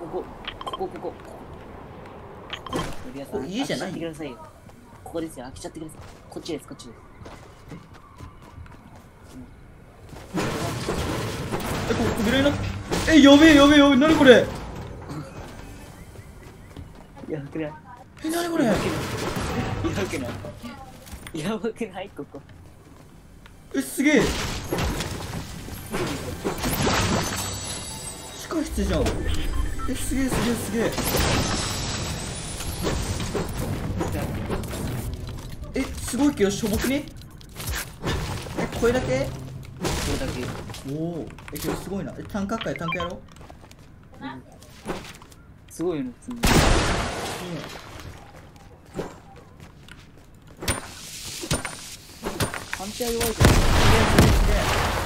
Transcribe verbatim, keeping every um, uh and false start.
こここここ皆さん家じゃない開けちゃってくださいよ。ここですよ。開けちゃってください。こっちですこっちです。 え、ここ扉になっえ、やべえやべえやべえ、なにこれ。 やばくない？ え、なにこれ。 やばくない？やばくないここ。 え、すげえ。地下室じゃん。え、すげえすげえすげえ。え、すごいけどしょぼくね。え、これだけ。 これだけ。 おお、え、けどすごいな。え、単価かい、単価やろう。 すごいよね、普通に。パンチは弱いけど。 すげえすげえすげえ。